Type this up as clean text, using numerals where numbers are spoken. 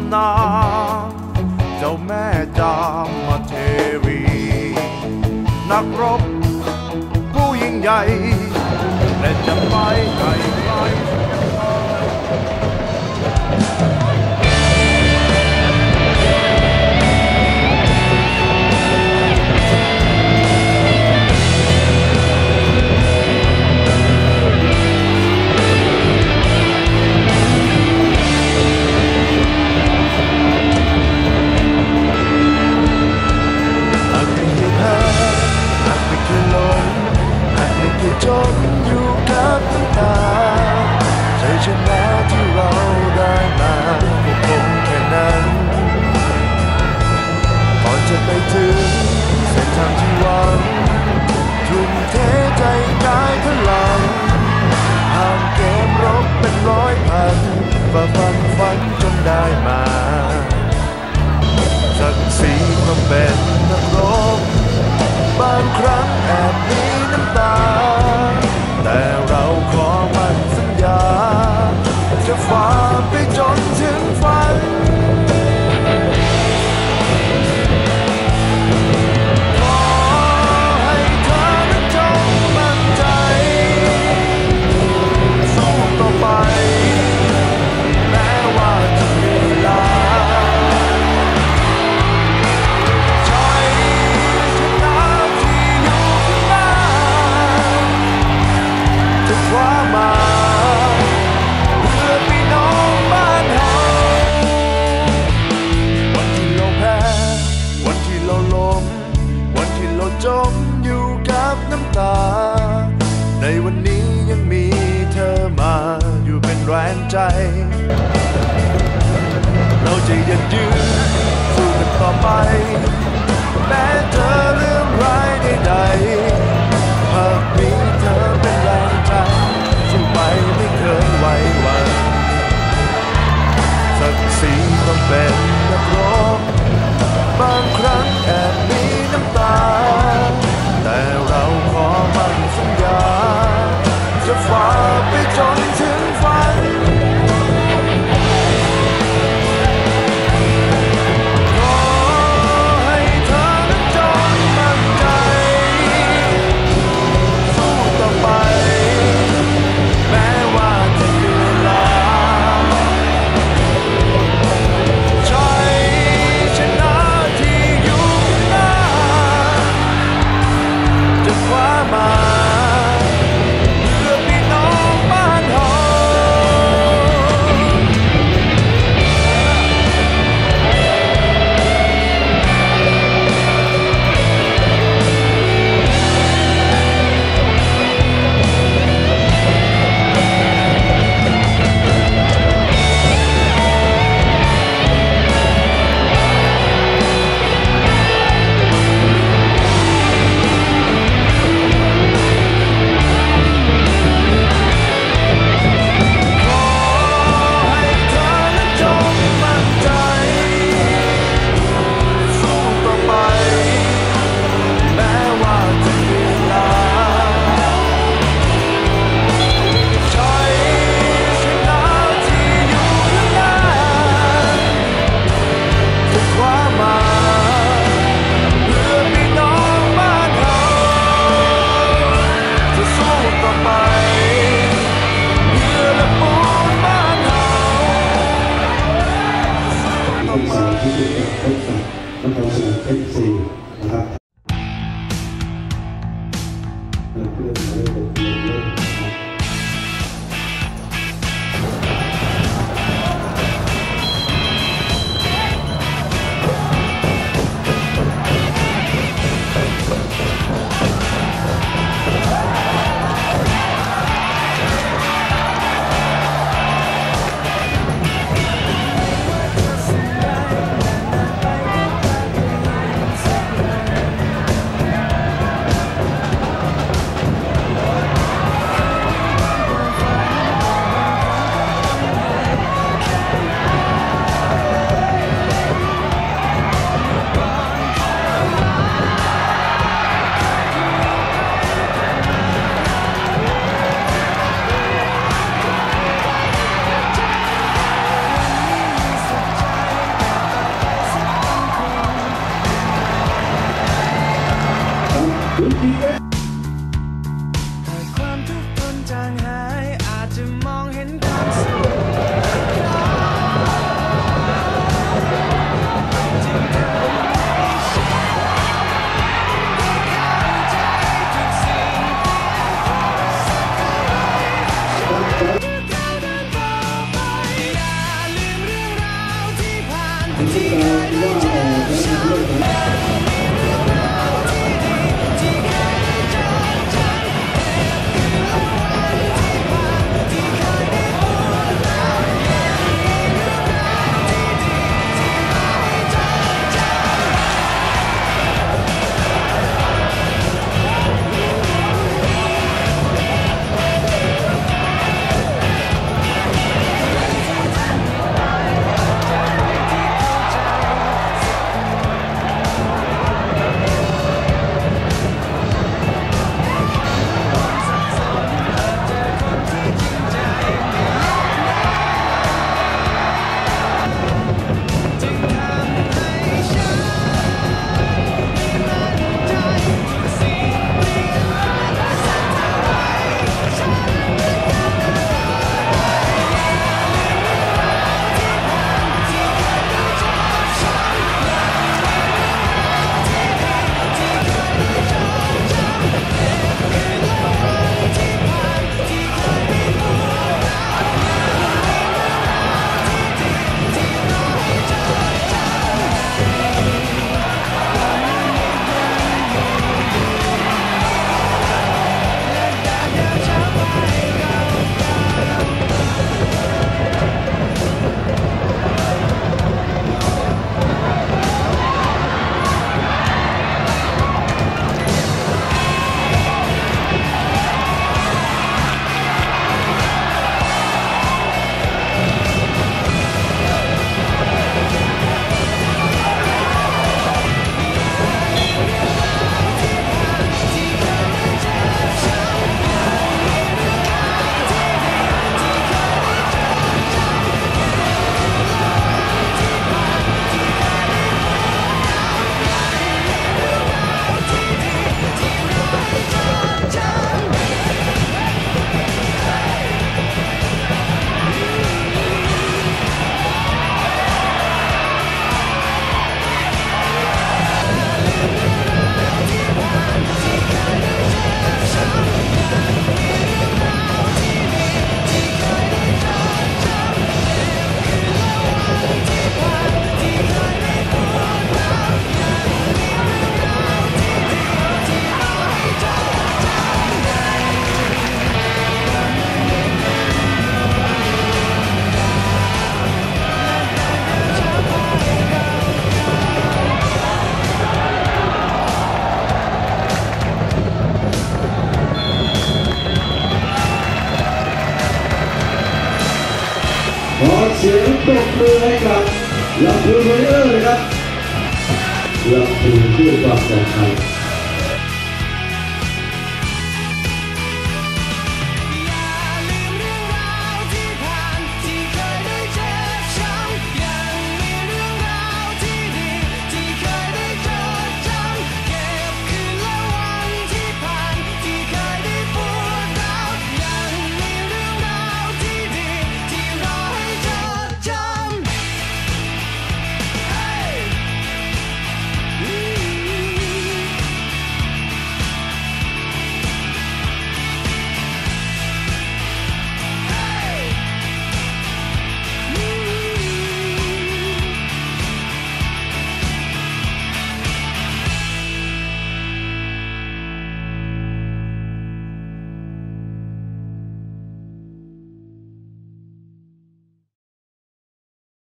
ำนาเจ้าแม่จามเทวีนักรบผู้ยิ่งใหญ่และจะไปไกลไกลจมอยู่กับน้ำตาใจชนะที่เราได้มาก็คงแค่นั้นก่อนจะไปถึงเส้นทางที่หวังทุ่มเทใจกายพลังผ่านเกมรบเป็นร้อยพันฝ่าฟันฝันจนได้มาศักดิ์ศรีความเป็นนักรบบางครั้งแอบมีน้ำตาแต่เราขอมั่นสัญญาจะฝ่าไปจนถึงฝันขอให้เธอนั้นจงมั่นใจสู้ต่อไปแม้ว่าจะมีเวลาว่ามาเพื่อพี่น้องบ้านเฮาวันที่เราแพ้วันที่เราล้มวันที่เราจมอยู่กับน้ำตาในวันนี้ยังมีเธอมาอยู่เป็นแรงใจเราจะยังยืนสู้กันต่อไปแม้เจอเรื่องร้ายใดๆหากมีเธอเป็นแรงใจสู้ไปไม่เคยไหวหวั่นศักดิ์ศรีต้องเป็นนักรบบางครั้งแอบมีน้ำตาแต่เราขอมั่นสัญญาจะฝ่าไปจนถึงฝันที่เราว่าออกแล้วเรื่องของขอเสียงปรบมือให้กับลำพูนวอริเออร์นะครับลำพูนเพื่อความปลอดภัย